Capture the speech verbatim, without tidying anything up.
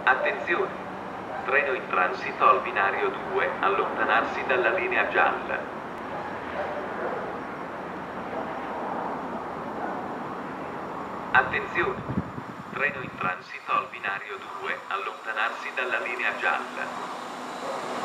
Attenzione! Treno in transito al binario due, allontanarsi dalla linea gialla. Attenzione! Treno in transito al binario due, allontanarsi dalla linea gialla.